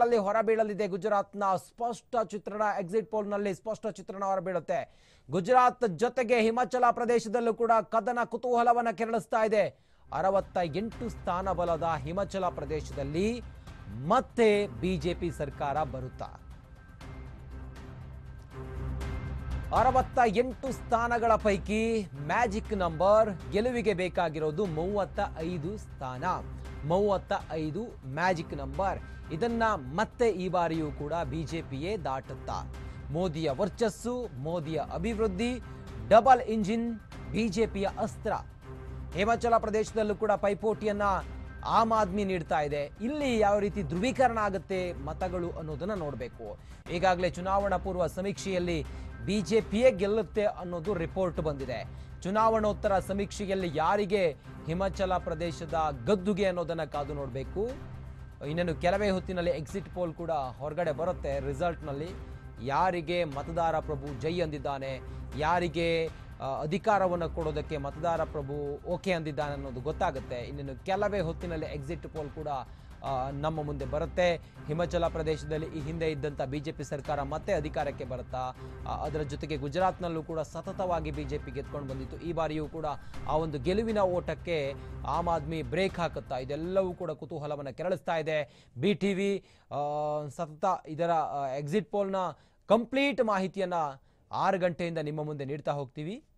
ನಲ್ಲಿ ಹೊರಬೀಳಲಿದೆ ಗುಜರಾತ್ನ ಸ್ಪಷ್ಟ ಚಿತ್ರಣ. ಎಕ್ಸಿಟ್ ಪೋಲ್ ನಲ್ಲಿ ಸ್ಪಷ್ಟ ಚಿತ್ರಣ ಹೊರಬೀಳುತ್ತೆ. ಗುಜರಾತ್ ಜೊತೆಗೆ ಹಿಮಾಚಲ ಪ್ರದೇಶದಲ್ಲೂ ಕೂಡ ಕದನ ಕುತೂಹಲವನ್ನ ಕೆರಳಿಸ್ತಾ ಇದೆ. 68 ಸ್ಥಾನ ಬಲದ ಹಿಮಾಚಲ ಪ್ರದೇಶದಲ್ಲಿ ಮತ್ತೆ ಬಿಜೆಪಿ ಸರ್ಕಾರ ಬರುತ್ತಾ? 68 ಸ್ಥಾನಗಳ ಪೈಕಿ ಮ್ಯಾಜಿಕ್ ನಂಬರ್ ಗೆಲುವಿಗೆ ಬೇಕಾಗಿರೋದು 35 ಸ್ಥಾನ. 35 ಮ್ಯಾಜಿಕ್ ನಂಬರ್. ಇದನ್ನ ಮತ್ತೆ ಈ ಬಾರಿಯೂ ಕೂಡ ಬಿಜೆಪಿಯೇ ದಾಟುತ್ತಾ? ಮೋದಿಯ ವರ್ಚಸ್ಸು, ಮೋದಿಯ ಅಭಿವೃದ್ಧಿ, ಡಬಲ್ ಇಂಜಿನ್ ಬಿಜೆಪಿಯ ಅಸ್ತ್ರ. ಹಿಮಾಚಲ ಪ್ರದೇಶದಲ್ಲೂ ಕೂಡ ಪೈಪೋಟಿಯನ್ನ ಆಮ್ ಆದ್ಮಿ ನೀಡ್ತಾ ಇದೆ. ಇಲ್ಲಿ ಯಾವ ರೀತಿ ಧ್ರುವೀಕರಣ ಆಗುತ್ತೆ ಮತಗಳು ಅನ್ನೋದನ್ನ ನೋಡಬೇಕು. ಈಗಾಗಲೇ ಚುನಾವಣಾ ಪೂರ್ವ ಸಮೀಕ್ಷೆಯಲ್ಲಿ ಬಿಜೆಪಿಯೇ ಗೆಲ್ಲುತ್ತೆ ಅನ್ನೋದು ರಿಪೋರ್ಟ್ ಬಂದಿದೆ. ಚುನಾವಣೋತ್ತರ ಸಮೀಕ್ಷೆಯಲ್ಲಿ ಯಾರಿಗೆ ಹಿಮಾಚಲ ಪ್ರದೇಶದ ಗದ್ದುಗೆ ಅನ್ನೋದನ್ನ ಕಾದು ನೋಡಬೇಕು. ಇನ್ನೇನು ಕೆಲವೇ ಹೊತ್ತಿನಲ್ಲಿ ಎಕ್ಸಿಟ್ ಪೋಲ್ ಕೂಡ ಹೊರಗಡೆ ಬರುತ್ತೆ. ರಿಸಲ್ಟ್ನಲ್ಲಿ ಯಾರಿಗೆ ಮತದಾರ ಪ್ರಭು ಜೈ ಅಂದಿದ್ದಾನೆ, ಯಾರಿಗೆ ಅಧಿಕಾರವನ್ನು ಕೊಡೋದಕ್ಕೆ ಮತದಾರ ಪ್ರಭು ಓಕೆ ಅಂದಿದ್ದಾನೆ ಅನ್ನೋದು ಗೊತ್ತಾಗುತ್ತೆ. ಇನ್ನೇನು ಕೆಲವೇ ಹೊತ್ತಿನಲ್ಲಿ ಎಕ್ಸಿಟ್ ಪೋಲ್ ಕೂಡ ನಮ್ಮ ಮುಂದೆ ಬರುತ್ತೆ. ಹಿಮಾಚಲ ಪ್ರದೇಶದಲ್ಲಿ ಈ ಹಿಂದೆ ಇದ್ದಂಥ ಬಿಜೆಪಿ ಸರ್ಕಾರ ಮತ್ತೆ ಅಧಿಕಾರಕ್ಕೆ ಬರುತ್ತಾ? ಅದರ ಜೊತೆಗೆ ಗುಜರಾತ್ನಲ್ಲೂ ಕೂಡ ಸತತವಾಗಿ ಬಿಜೆಪಿ ಗೆದ್ಕೊಂಡು ಬಂದಿತ್ತು. ಈ ಬಾರಿಯೂ ಕೂಡ ಆ ಒಂದು ಗೆಲುವಿನ ಓಟಕ್ಕೆ ಆಮ್ ಆದ್ಮಿ ಬ್ರೇಕ್ ಹಾಕುತ್ತಾ? ಇದೆಲ್ಲವೂ ಕೂಡ ಕುತೂಹಲವನ್ನು ಕೆರಳಿಸ್ತಾ ಇದೆ. BTV ಸತತ ಇದರ ಎಕ್ಸಿಟ್ ಪೋಲ್ನ ಕಂಪ್ಲೀಟ್ ಮಾಹಿತಿಯನ್ನು 6 ಗಂಟೆಯಿಂದ ನಿಮ್ಮ ಮುಂದೆ ನೀಡ್ತಾ ಹೋಗ್ತೀವಿ.